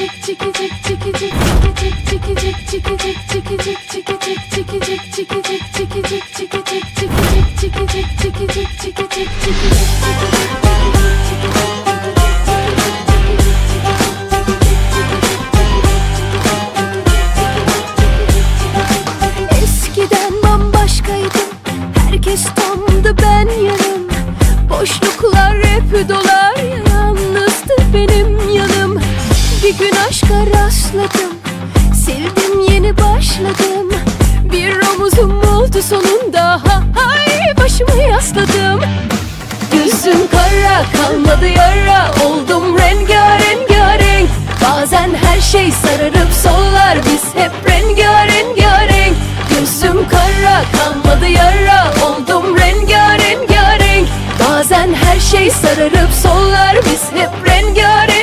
Eskiden bambaşkaydım, herkes tamdı, ben yarım. Boşluklar hep dolar, yalnızdı benim yanım. Bir gün aşka rastladım, sevdim, yeni başladım. Bir omuzum oldu sonunda, hay başımı yasladım. Gözüm kara, kalmadı yara, oldum rengarenk. Bazen her şey sararıp sollar, biz hep rengarenk. Gözüm kara, kalmadı yara, oldum rengarenk. Bazen her şey sararıp sollar, biz hep rengarenk.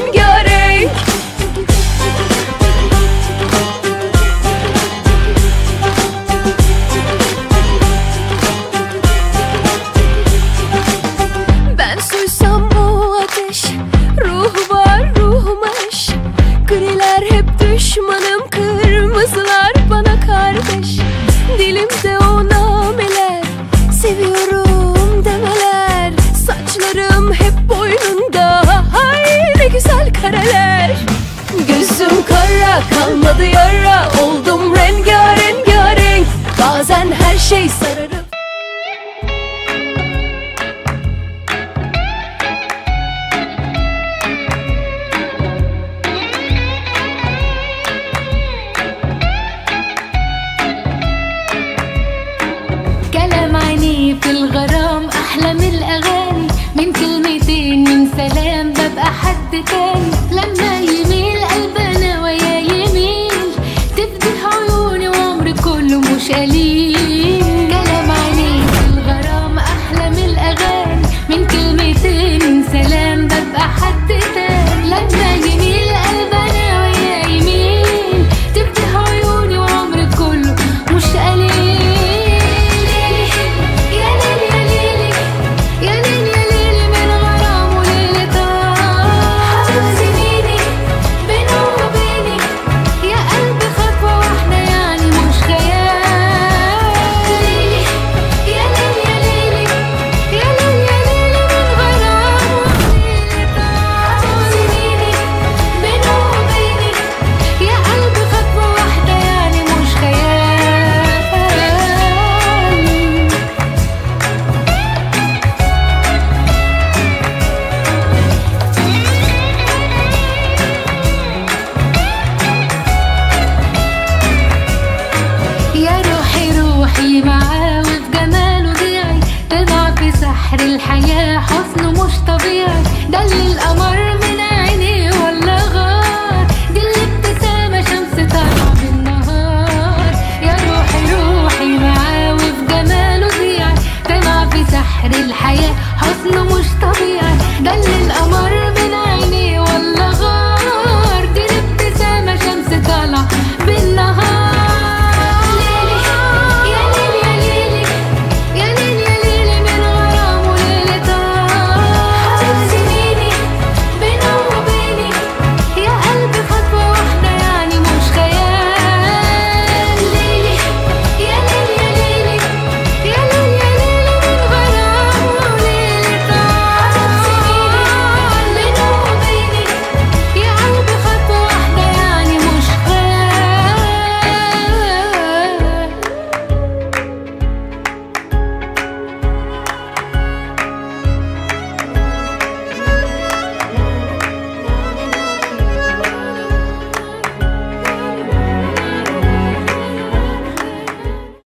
Ben suysam o ateş, ruh var ruhum aş. Griler hep düşmanım, kırmızılar bana kardeş. Dilimde o nameler, seviyorum demeler. Saçlarım hep boynunda, hay ne güzel kareler. Gözüm kara, kalmadı yara, oldum rengarenk. Bazen her şey sararıp كلام عيني في الغرام أحلى من الأغاني، من كلمتين من سلام ببقى حد تاني. لما يميل قلبنا ويا يميل، تفتح عيوني وعمري كله مش قليل. كلام عيني في الغرام أحلى من الأغاني، من كلمتين من سلام ببقى حد تاني. لما يميل قلبنا ويا يميل، تفتح عيوني وعمري كله مش قليل. معاه وفي جماله ضيعي، تضع في سحر الحياة، حسنه مش طبيعي. ده اللي القمر